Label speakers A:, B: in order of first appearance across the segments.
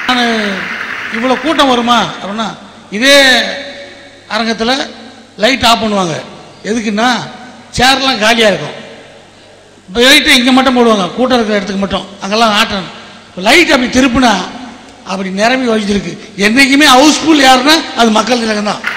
A: நான் இவ்வளோ கூட்டம் வருமா அப்படின்னா இதே அரங்கத்தில் லைட் ஆஃப் பண்ணுவாங்க. எதுக்குன்னா சேர்லாம் காலியாக இருக்கும். இப்போ லைட்டை இங்கே மட்டும் போடுவாங்க, கூட்டம் இருக்கிற இடத்துக்கு மட்டும். அங்கெல்லாம் ஆட்டணும். இப்போ லைட் அப்படி திருப்புனா அப்படி நிரம்பி வழிஞ்சிருக்கு. என்றைக்குமே ஹவுஸ்ஃபுல் யாருன்னா அது மக்கள் திலகம் தான்.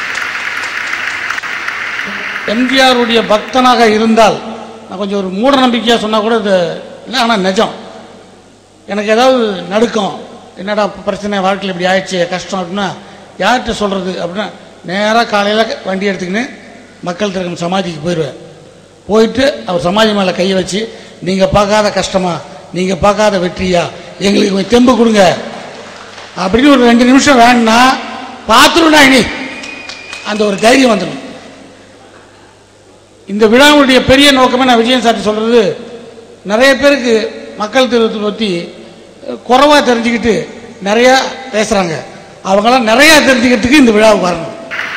A: எம்ஜிஆருடைய பக்தனாக இருந்தால் நான் கொஞ்சம் ஒரு மூட நம்பிக்கையாக சொன்னால் கூட இது இல்லை, ஆனால் நிஜம். எனக்கு ஏதாவது நடுக்கம், என்னடா பிரச்சனை வாழ்க்கையில் இப்படி ஆயிடுச்சு கஷ்டம் அப்படின்னா யார்கிட்ட சொல்கிறது அப்படின்னா நேராக காலையில் வண்டி எடுத்துக்கின்னு மக்கள் திலகம் சமாதிக்கு போயிடுவேன். போயிட்டு அவர் சமாதி மேலே கையை வச்சு, நீங்கள் பார்க்காத கஷ்டமா, நீங்கள் பார்க்காத வெற்றியா, எங்களுக்கு கொஞ்சம் தெம்பு கொடுங்க அப்படின்னு ஒரு 2 நிமிஷம் வேணும்னா பார்த்துருண்டா இனி அந்த ஒரு தைரியம் வந்துடும். இந்த விழாவுடைய பெரிய நோக்கமே நான் விஜயன் சார்ட்டு சொல்கிறது, நிறைய பேருக்கு மக்கள் திலகத்தை பற்றி குறைவாக தெரிஞ்சுக்கிட்டு நிறையா பேசுகிறாங்க. அவங்களாம் நிறையா தெரிஞ்சுக்கிறதுக்கு இந்த விழாவுக்கு வரணும்.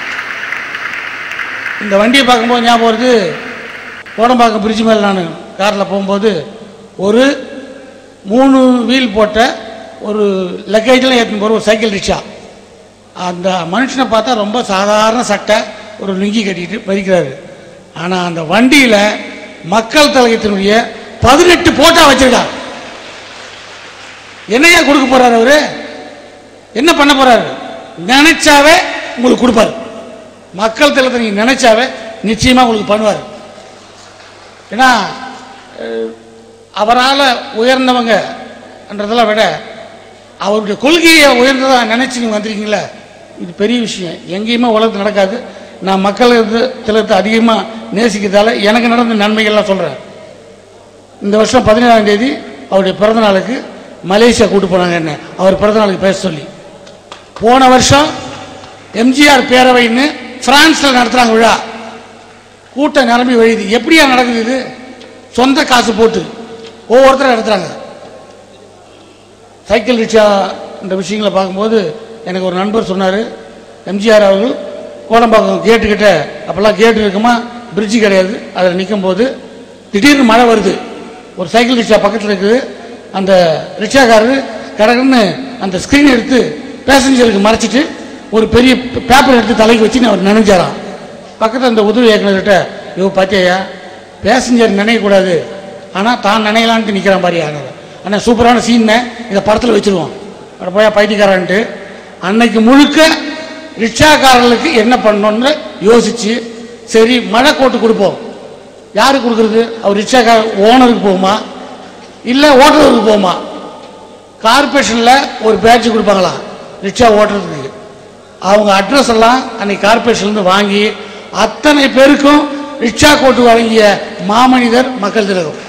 A: இந்த வண்டியை பார்க்கும்போது ஞாபகம் வருது, கோடம்பாக்கம் பிரிட்ஜ் மேலே நான் காரில் போகும்போது ஒரு 3 வீல் போட்ட ஒரு லக்கேஜெலாம் ஏற்றின்னு போகிற ஒரு சைக்கிள் ரிக்ஷா. அந்த மனுஷனை பார்த்தா ரொம்ப சாதாரண சட்டை, ஒரு லுங்கி கட்டிட்டு மதிக்கிறாரு. ஆனால் அந்த வண்டியில் மக்கள் திலகத்தினுடைய 18 போட்டோ வச்சிருக்கார். என்னையா கொடுக்க போறாரு அவரு? என்ன பண்ண போறாரு? நினைச்சாவே உங்களுக்கு கொடுப்பாரு. மக்கள் திலகத்தை நீங்க நினைச்சாவே நிச்சயமா உங்களுக்கு பண்ணுவார். ஏன்னா அவரால் உயர்ந்தவங்கன்றதெல்லாம் விட அவருடைய கொள்கையை உயர்ந்ததா நினைச்சு நீங்க வந்திருக்கீங்களா, இது பெரிய விஷயம். எங்கேயுமே உலகத்தில் நடக்காது. நான் மக்கள் திலகத்தை அதிகமாக நேசிக்கிறதால எனக்கு நடந்த நன்மைகள்லாம் சொல்கிறேன். இந்த வருஷம் 17ஆம் தேதி அவருடைய பிறந்த நாளுக்கு மலேசியா கூட்டு போனாங்க என்ன, அவர் பிறந்த நாளுக்கு பேச சொல்லி. போன வருஷம் MGR பேரவைன்னு பிரான்ஸில் நடத்துகிறாங்க விழா. கூட்டம் நிரம்பி வழியுது. எப்படியா நடக்குது இது? சொந்த காசு போட்டு ஒவ்வொருத்தரும் நடத்துகிறாங்க. சைக்கிள் ரிக்ஷா இந்த விஷயங்களை பார்க்கும்போது எனக்கு ஒரு நண்பர் சொன்னார், MGR அவர்கள் கோடம்பாக்கம் கேட்டுக்கிட்ட, அப்போல்லாம் கேட்டு இருக்குமா, பிரிட்ஜு கிடையாது, அதில் நிற்கும் போது திடீர்னு மழை வருது. ஒரு சைக்கிள் ரிக்ஷா பக்கத்தில் இருக்குது. அந்த ரிக்ஷாக்காரரு கடற்கன்னு அந்த ஸ்க்ரீன் எடுத்து பேசஞ்சருக்கு மறைச்சிட்டு ஒரு பெரிய பேப்பர் எடுத்து தலைக்கு வச்சு அவர் நினைஞ்சாராம். பக்கத்தில் அந்த உதவி இயக்குனர்கிட்ட, யோ பாத்தியா பேசஞ்சர் நினைக்கக்கூடாது, ஆனால் தான் நினைக்கலான்ட்டு நிற்கிறான் பாரியா. ஆனால் சூப்பரான சீன், இதை படத்தில் வச்சுருவோம் அப்படி போய் பைத்தியக்காரன்ட்டு. அன்னைக்கு முழுக்க ரிக்ஷாக்காரர்களுக்கு என்ன பண்ணணும்னு யோசிச்சு, சரி மழை கோட்டு கொடுப்போம். யாருக்கு கொடுக்குறது? அவர் ரிக்ஷாக்கார ஓனருக்கு போகுமா இல்லை ஓட்டுறதுக்கு போகுமா? கார்பரேஷனில் ஒரு பேட்ச் கொடுப்பாங்களா ரிக்ஷா ஓட்டுறதுக்கு. அவங்க அட்ரஸ் எல்லாம் அன்னைக்கு கார்பரேஷன்லேருந்து வாங்கி அத்தனை பேருக்கும் ரிக்ஷா கோட்டு வழங்கிய மாமனிதர் மக்கள் திலகம்.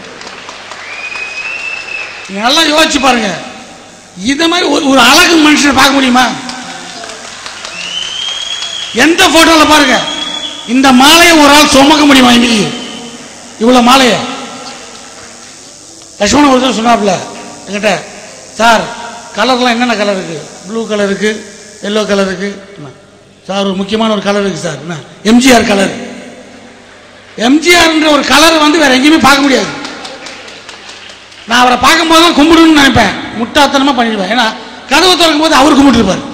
A: நல்லா யோசிச்சு பாருங்க. இந்த மாதிரி ஒரு அழகு மனுஷனை பார்க்க முடியுமா? எந்த போட்டோல பாருங்க, இந்த மாலையை ஒரு ஆள் சுமக்க முடியுமா? இன்னைக்கு இவ்வளவு மாலைய லட்சுமணன் ஒருத்தர் சொன்னாப்ல என்கிட்ட, சார் கலர்லாம் என்னென்ன கலர் இருக்கு? ப்ளூ கலர் இருக்கு, எல்லோ கலர் இருக்கு. சார் ஒரு முக்கியமான ஒரு கலர் இருக்கு சார், MGR கலர். MGRன்ற ஒரு கலர் வந்து வேற எங்கேயுமே பார்க்க முடியாது. நான் அவரை பார்க்கும்போது தான் கும்பிடுன்னு நினைப்பேன், முட்டாத்தனமா பண்ணிடுவேன். ஏன்னா கதவு திறக்கும் போது அவர் கும்பிட்டு இருப்பார்.